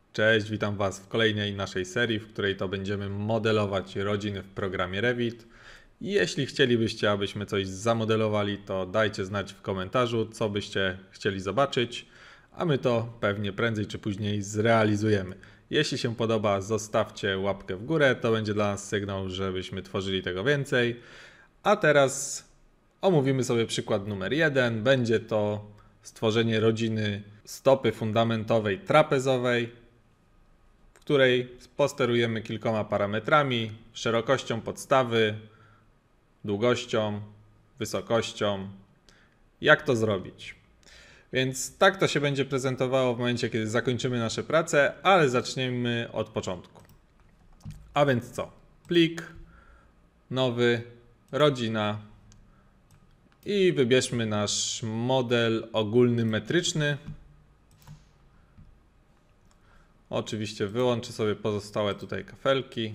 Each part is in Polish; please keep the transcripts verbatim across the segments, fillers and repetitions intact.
Cześć, witam Was w kolejnej naszej serii, w której to będziemy modelować rodziny w programie Revit. I jeśli chcielibyście, abyśmy coś zamodelowali, to dajcie znać w komentarzu, co byście chcieli zobaczyć, a my to pewnie prędzej czy później zrealizujemy. Jeśli się podoba, zostawcie łapkę w górę, to będzie dla nas sygnał, żebyśmy tworzyli tego więcej. A teraz omówimy sobie przykład numer jeden. Będzie to stworzenie rodziny stopy fundamentowej trapezowej, w której posterujemy kilkoma parametrami: szerokością podstawy, długością, wysokością. Jak to zrobić? Więc tak to się będzie prezentowało w momencie, kiedy zakończymy nasze prace, ale zaczniemy od początku. A więc co? Plik, nowy, rodzina i wybierzmy nasz model ogólny metryczny. Oczywiście wyłączę sobie pozostałe tutaj kafelki.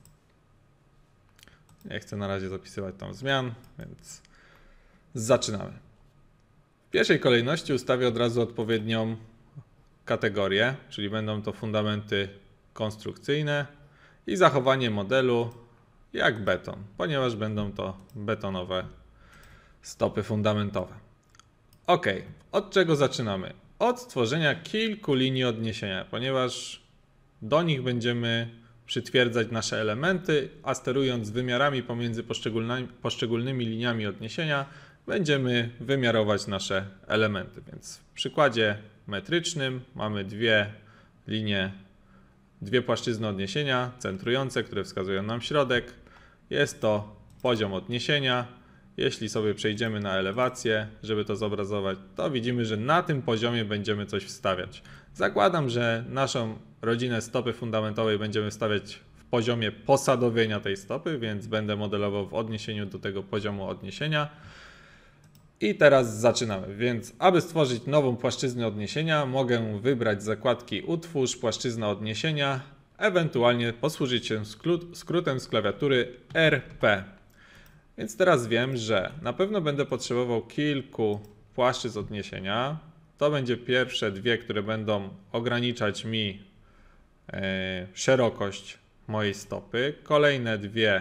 Nie chcę na razie zapisywać tam zmian, więc zaczynamy. W pierwszej kolejności ustawię od razu odpowiednią kategorię, czyli będą to fundamenty konstrukcyjne i zachowanie modelu jak beton, ponieważ będą to betonowe stopy fundamentowe. Ok, od czego zaczynamy? Od stworzenia kilku linii odniesienia, ponieważ do nich będziemy przytwierdzać nasze elementy, a sterując wymiarami pomiędzy poszczególnymi, poszczególnymi liniami odniesienia, będziemy wymiarować nasze elementy. Więc w przykładzie metrycznym mamy dwie linie, dwie płaszczyzny odniesienia centrujące, które wskazują nam środek. Jest to poziom odniesienia. Jeśli sobie przejdziemy na elewację, żeby to zobrazować, to widzimy, że na tym poziomie będziemy coś wstawiać. Zakładam, że naszą rodzinę stopy fundamentowej będziemy wstawiać w poziomie posadowienia tej stopy, więc będę modelował w odniesieniu do tego poziomu odniesienia. I teraz zaczynamy. Więc aby stworzyć nową płaszczyznę odniesienia, mogę wybrać z zakładki Utwórz płaszczyznę odniesienia, ewentualnie posłużyć się skrótem z klawiatury R P. Więc teraz wiem, że na pewno będę potrzebował kilku płaszczyzn odniesienia. To będzie pierwsze dwie, które będą ograniczać mi yy, szerokość mojej stopy. Kolejne dwie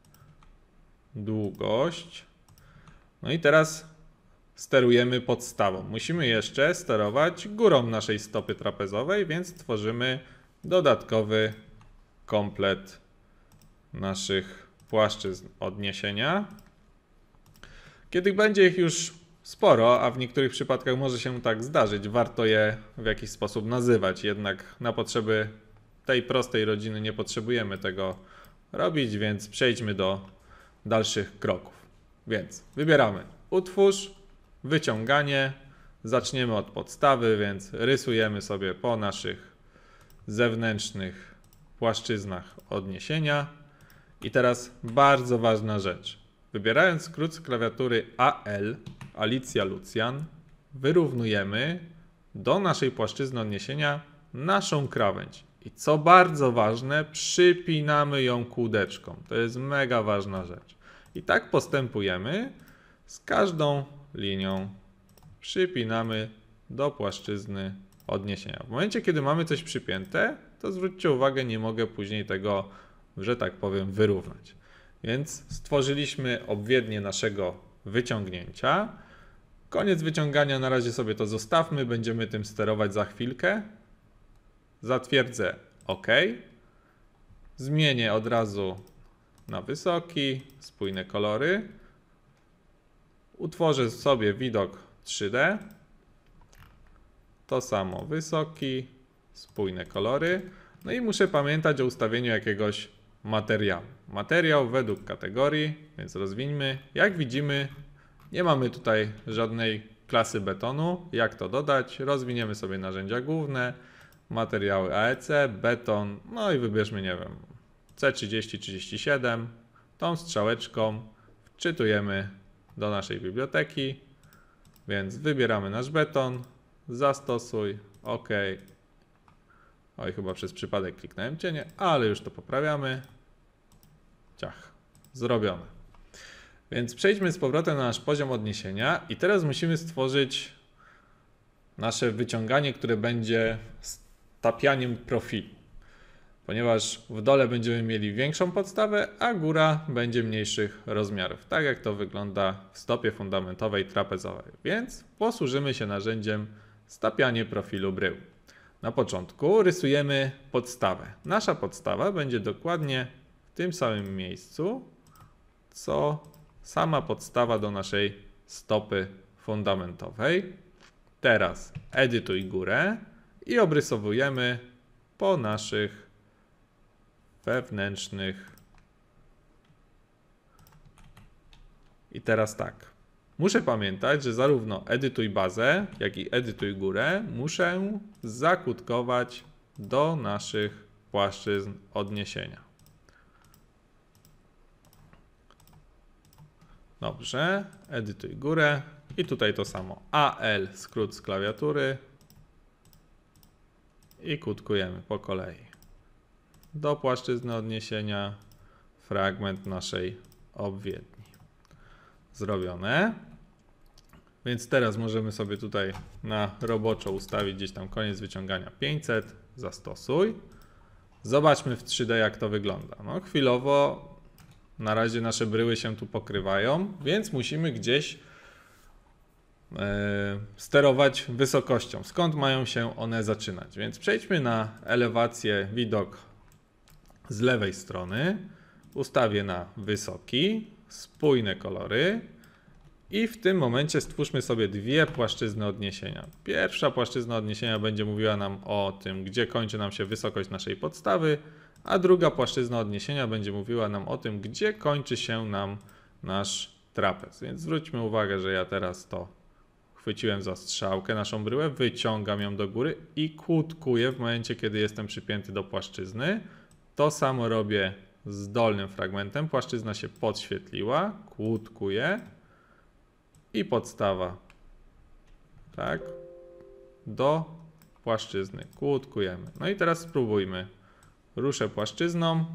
długość. No i teraz sterujemy podstawą. Musimy jeszcze sterować górą naszej stopy trapezowej, więc tworzymy dodatkowy komplet naszych płaszczyzn odniesienia. Kiedy będzie ich już sporo, a w niektórych przypadkach może się tak zdarzyć, warto je w jakiś sposób nazywać. Jednak na potrzeby tej prostej rodziny nie potrzebujemy tego robić, więc przejdźmy do dalszych kroków. Więc wybieramy Utwórz, wyciąganie. Zaczniemy od podstawy, więc rysujemy sobie po naszych zewnętrznych płaszczyznach odniesienia. I teraz bardzo ważna rzecz. Wybierając skrót z klawiatury A L, Alicja Lucjan, wyrównujemy do naszej płaszczyzny odniesienia naszą krawędź. I co bardzo ważne, przypinamy ją kółdeczką. To jest mega ważna rzecz. I tak postępujemy z każdą linią. Przypinamy do płaszczyzny odniesienia. W momencie, kiedy mamy coś przypięte, to zwróćcie uwagę, nie mogę później tego, że tak powiem, wyrównać. Więc stworzyliśmy obwiednie naszego wyciągnięcia. Koniec wyciągania, na razie sobie to zostawmy, będziemy tym sterować za chwilkę. Zatwierdzę OK. Zmienię od razu na wysoki, spójne kolory. Utworzę sobie widok trzy D. To samo wysoki, spójne kolory. No i muszę pamiętać o ustawieniu jakiegoś materiału. Materiał według kategorii, więc rozwińmy. Jak widzimy, nie mamy tutaj żadnej klasy betonu. Jak to dodać? Rozwiniemy sobie narzędzia główne, materiały A E C, beton, no i wybierzmy, nie wiem, C trzydzieści trzydzieści siedem. Tą strzałeczką wczytujemy do naszej biblioteki, więc wybieramy nasz beton, zastosuj, OK. Oj, chyba przez przypadek kliknąłem cienie, ale już to poprawiamy. Ciach, zrobione. Więc przejdźmy z powrotem na nasz poziom odniesienia i teraz musimy stworzyć nasze wyciąganie, które będzie tapianiem profilu, ponieważ w dole będziemy mieli większą podstawę, a góra będzie mniejszych rozmiarów, tak jak to wygląda w stopie fundamentowej trapezowej. Więc posłużymy się narzędziem stapianie profilu brył. Na początku rysujemy podstawę. Nasza podstawa będzie dokładnie w tym samym miejscu, co sama podstawa do naszej stopy fundamentowej. Teraz edytuj górę i obrysowujemy po naszych wewnętrznych. I teraz tak. Muszę pamiętać, że zarówno edytuj bazę, jak i edytuj górę muszę zakutkować do naszych płaszczyzn odniesienia. Dobrze, edytuj górę i tutaj to samo. A L, skrót z klawiatury i kutkujemy po kolei. Do płaszczyzny odniesienia fragment naszej obwiedni. Zrobione. Więc teraz możemy sobie tutaj na roboczo ustawić gdzieś tam koniec wyciągania pięćset. Zastosuj. Zobaczmy w trzy D, jak to wygląda. No, chwilowo na razie nasze bryły się tu pokrywają, więc musimy gdzieś yy, sterować wysokością. Skąd mają się one zaczynać? Więc przejdźmy na elewację, widok z lewej strony. Ustawię na wysoki, spójne kolory. I w tym momencie stwórzmy sobie dwie płaszczyzny odniesienia. Pierwsza płaszczyzna odniesienia będzie mówiła nam o tym, gdzie kończy nam się wysokość naszej podstawy, a druga płaszczyzna odniesienia będzie mówiła nam o tym, gdzie kończy się nam nasz trapez. Więc zwróćmy uwagę, że ja teraz to chwyciłem za strzałkę, naszą bryłę, wyciągam ją do góry i kłódkuję w momencie, kiedy jestem przypięty do płaszczyzny. To samo robię z dolnym fragmentem. Płaszczyzna się podświetliła, kłódkuję. I podstawa, tak, do płaszczyzny, kłódkujemy. No i teraz spróbujmy. Ruszę płaszczyzną,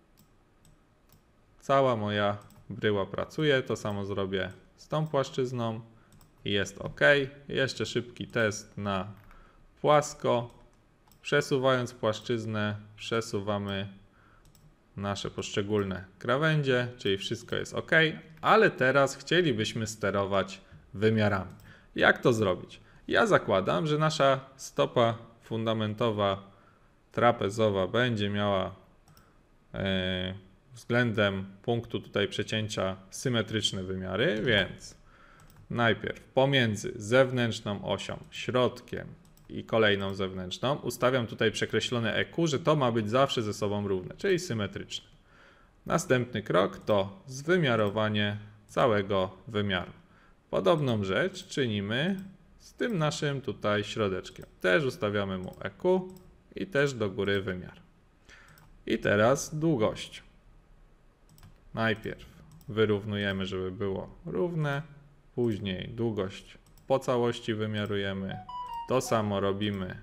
cała moja bryła pracuje, to samo zrobię z tą płaszczyzną i jest OK. Jeszcze szybki test na płasko. Przesuwając płaszczyznę, przesuwamy nasze poszczególne krawędzie, czyli wszystko jest OK, ale teraz chcielibyśmy sterować wymiarami. Jak to zrobić? Ja zakładam, że nasza stopa fundamentowa trapezowa będzie miała yy, względem punktu tutaj przecięcia symetryczne wymiary, więc najpierw pomiędzy zewnętrzną osią, środkiem i kolejną zewnętrzną ustawiam tutaj przekreślone E Q, że to ma być zawsze ze sobą równe, czyli symetryczne. Następny krok to zwymiarowanie całego wymiaru. Podobną rzecz czynimy z tym naszym tutaj środeczkiem. Też ustawiamy mu E Q i też do góry wymiar. I teraz długość. Najpierw wyrównujemy, żeby było równe, później długość po całości wymiarujemy. To samo robimy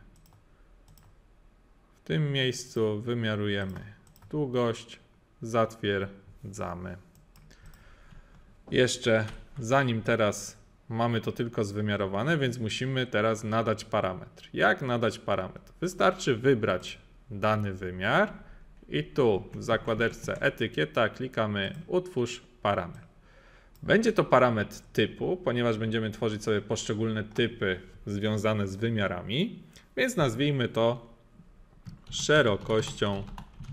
w tym miejscu, wymiarujemy długość, zatwierdzamy. Jeszcze zanim teraz mamy to tylko zwymiarowane, więc musimy teraz nadać parametr. Jak nadać parametr? Wystarczy wybrać dany wymiar i tu w zakładeczce etykieta klikamy utwórz parametr. Będzie to parametr typu, ponieważ będziemy tworzyć sobie poszczególne typy związane z wymiarami, więc nazwijmy to szerokością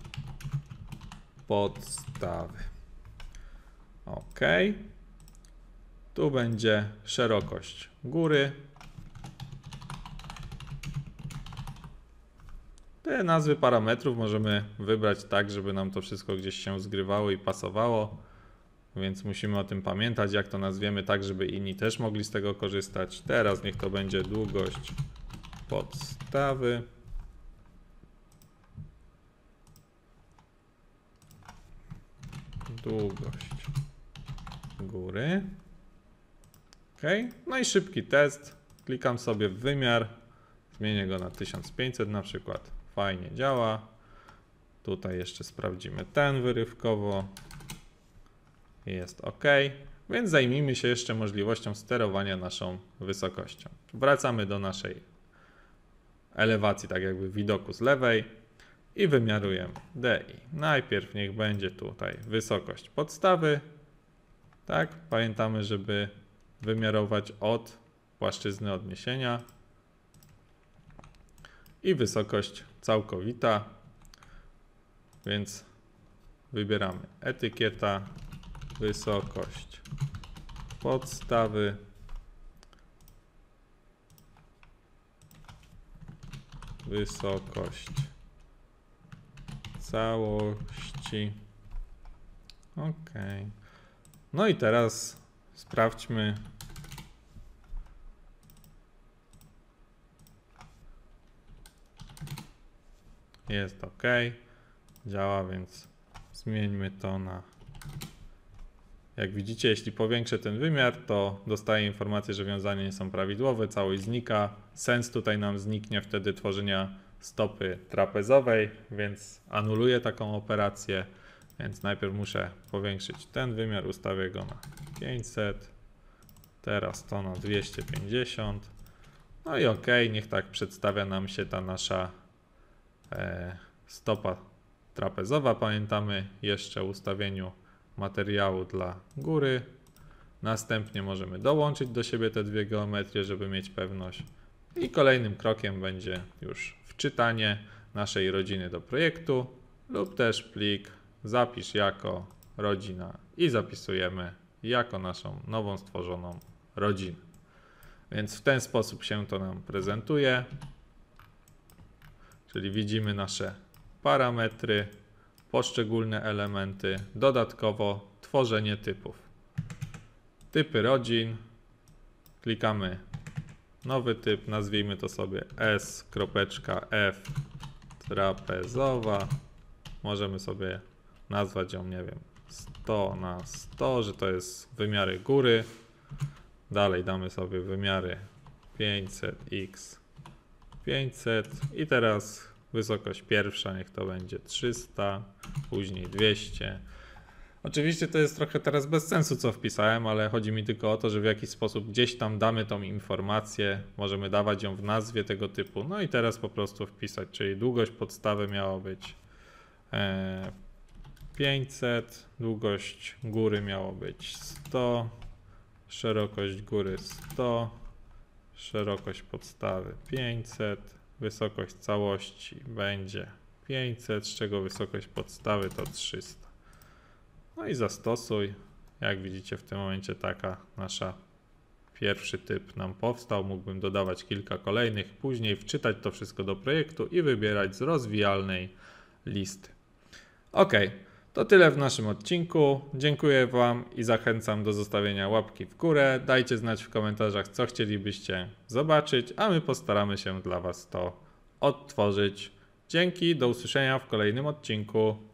podstawy. OK. Tu będzie szerokość góry. Te nazwy parametrów możemy wybrać tak, żeby nam to wszystko gdzieś się zgrywało i pasowało. Więc musimy o tym pamiętać, jak to nazwiemy tak, żeby inni też mogli z tego korzystać. Teraz niech to będzie długość podstawy. Długość góry. OK. No i szybki test. Klikam sobie w wymiar. Zmienię go na tysiąc pięćset na przykład. Fajnie działa. Tutaj jeszcze sprawdzimy ten wyrywkowo. Jest OK, więc zajmijmy się jeszcze możliwością sterowania naszą wysokością. Wracamy do naszej elewacji, tak jakby widoku z lewej i wymiarujemy D I. Najpierw niech będzie tutaj wysokość podstawy, tak, pamiętamy, żeby wymiarować od płaszczyzny odniesienia i wysokość całkowita, więc wybieramy etykieta, wysokość podstawy, wysokość całości. OK. No i teraz sprawdźmy. Jest OK. Działa, więc zmieńmy to na... Jak widzicie, jeśli powiększę ten wymiar, to dostaję informację, że wiązania nie są prawidłowe, całość znika. Sens tutaj nam zniknie wtedy tworzenia stopy trapezowej, więc anuluję taką operację. Więc najpierw muszę powiększyć ten wymiar, ustawię go na pięćset, teraz to na dwieście pięćdziesiąt. No i OK, niech tak przedstawia nam się ta nasza e, stopa trapezowa. Pamiętamy jeszcze o ustawieniu materiału dla góry. Następnie możemy dołączyć do siebie te dwie geometrie, żeby mieć pewność. I kolejnym krokiem będzie już wczytanie naszej rodziny do projektu lub też plik zapisz jako rodzina i zapisujemy jako naszą nową stworzoną rodzinę. Więc w ten sposób się to nam prezentuje. Czyli widzimy nasze parametry, poszczególne elementy, dodatkowo tworzenie typów. Typy rodzin, klikamy nowy typ, nazwijmy to sobie S.F trapezowa. Możemy sobie nazwać ją, nie wiem, sto na sto, że to jest wymiary góry. Dalej damy sobie wymiary pięćset na pięćset i teraz wysokość pierwsza niech to będzie trzysta, później dwieście. Oczywiście to jest trochę teraz bez sensu, co wpisałem, ale chodzi mi tylko o to, że w jakiś sposób gdzieś tam damy tą informację, możemy dawać ją w nazwie tego typu. No i teraz po prostu wpisać, czyli długość podstawy miała być pięćset, długość góry miało być sto, szerokość góry sto, szerokość podstawy pięćset, wysokość całości będzie pięćset, z czego wysokość podstawy to trzysta. No i zastosuj. Jak widzicie, w tym momencie taka nasza pierwszy typ nam powstał. Mógłbym dodawać kilka kolejnych, później wczytać to wszystko do projektu i wybierać z rozwijalnej listy. OK, to tyle w naszym odcinku. Dziękuję Wam i zachęcam do zostawienia łapki w górę. Dajcie znać w komentarzach, co chcielibyście zobaczyć, a my postaramy się dla Was to odtworzyć. Dzięki, do usłyszenia w kolejnym odcinku.